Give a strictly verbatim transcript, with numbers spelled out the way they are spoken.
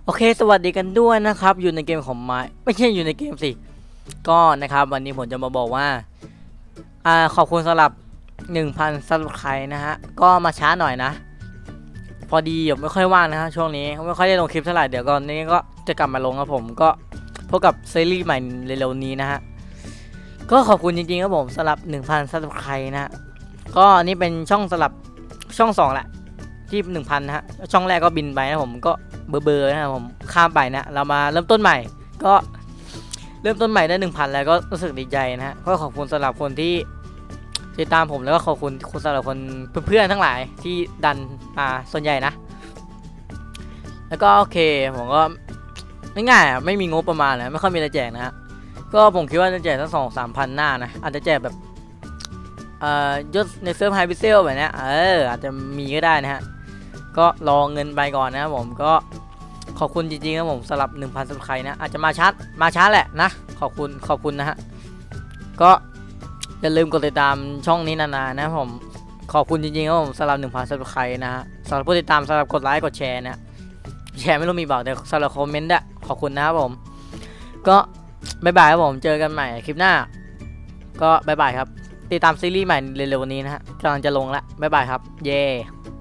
โอเคสวัสดีกันด้วยนะครับอยู่ในเกมของไม้ไม่ใช่อยู่ในเกมสิก็นะครับวันนี้ผมจะมาบอกว่าอ่าขอบคุณสำหรับ หนึ่งพัน ซับสไครบ์นะฮะก็มาช้าหน่อยนะพอดีผมไม่ค่อยว่างนะฮะช่วงนี้ไม่ค่อยได้ลงคลิปเท่าไหร่เดี๋ยวก่อนนี้ก็จะกลับมาลงครับผมก็พบกับซีรีส์ใหม่เร็วๆนี้นะฮะก็ขอบคุณจริงๆครับผมสำหรับ หนึ่งพัน ซับสไครบ์นะฮะก็นี่เป็นช่องสำหรับช่องสองแหละที่ หนึ่งพัน นะฮะช่องแรกก็บินไปนะผมก็เบอร์เบอร์นะครับผมข้ามไปนะเรามาเริ่มต้นใหม่ก็เริ่มต้นใหม่ได้ หนึ่งพัน แล้วก็รู้สึกดีใจนะฮะก็ขอบคุณสำหรับคนที่ติดตามผมแล้วก็ขอบคุณคุณสำหรับคนเพื่อนๆทั้งหลายที่ดันมาส่วนใหญ่นะแล้วก็โอเคผมก็ง่ายๆไม่มีงบประมาณนะไม่ค่อยมีอะไรแจกนะฮะก็ผมคิดว่าจะแจกสักสองสามพันหน้านะอาจจะแจกแบบเอ่อยศในเซิร์ฟไฮพิเซลแบบนี้เอออาจจะมีก็ได้นะฮะก็รอเงินไปก่อนนะครับผมก็ขอบคุณจริงๆครับผมสำหรับ หนึ่งพัน ซับสไครบ์นะอาจจะมาช้ามาช้าแหละนะขอบคุณขอบคุณนะฮะก็อย่าลืมกดติดตามช่องนี้นานๆนะผมขอบคุณจริงๆครับผมสำหรับ หนึ่งพัน ซับสไครบ์นะฮะสำหรับผู้ติดตามสำหรับกดไลค์กดแชร์นะแชร์ไม่รู้มีเปล่าแต่สำหรับคอมเมนต์อะขอบคุณนะครับผมก็บ๊ายบายครับผมเจอกันใหม่คลิปหน้าก็บ๊ายบายครับติดตามซีรีส์ใหม่เร็วๆนี้นะฮะกำลังจะลงละบ๊ายบายครับเย่